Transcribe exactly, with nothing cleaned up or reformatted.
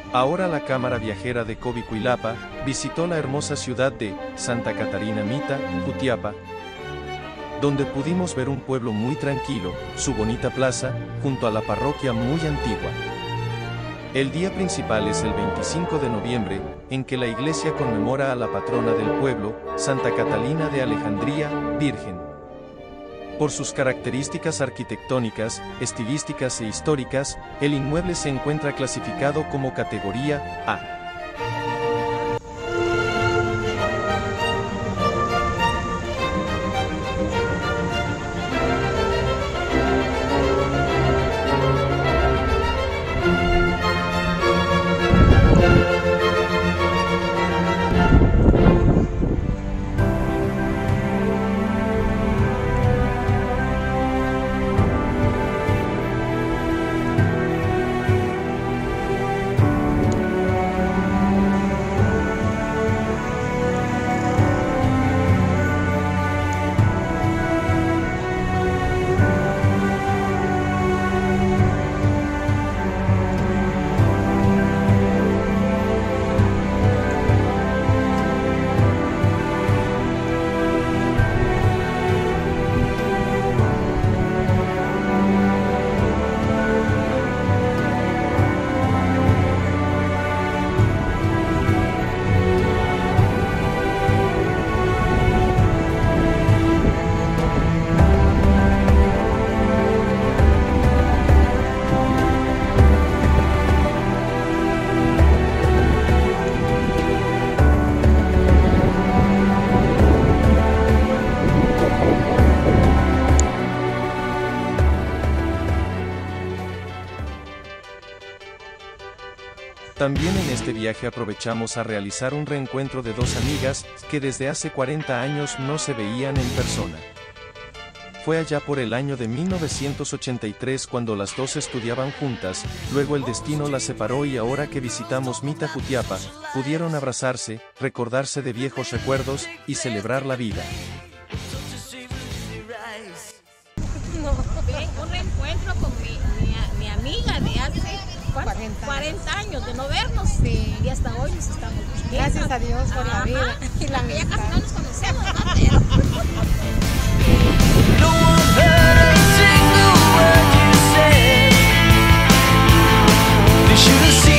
Ahora la Cámara Viajera de Covicuilapa visitó la hermosa ciudad de Santa Catarina Mita, Jutiapa, donde pudimos ver un pueblo muy tranquilo, su bonita plaza, junto a la parroquia muy antigua. El día principal es el veinticinco de noviembre, en que la iglesia conmemora a la patrona del pueblo, Santa Catalina de Alejandría, Virgen. Por sus características arquitectónicas, estilísticas e históricas, el inmueble se encuentra clasificado como categoría A. También en este viaje aprovechamos a realizar un reencuentro de dos amigas, que desde hace cuarenta años no se veían en persona. Fue allá por el año de mil novecientos ochenta y tres cuando las dos estudiaban juntas, luego el destino las separó y ahora que visitamos Mita Jutiapa, pudieron abrazarse, recordarse de viejos recuerdos, y celebrar la vida. No, un reencuentro con mi, mi, mi amiga de hace cuarenta. cuarenta años de no vernos, sí. Y hasta hoy nos estamos viendo. Gracias a Dios por Ajá. la vida y la Ya amistad. casi no nos conocemos, ¿no? Pero... No one heard a single word you said. They should have seen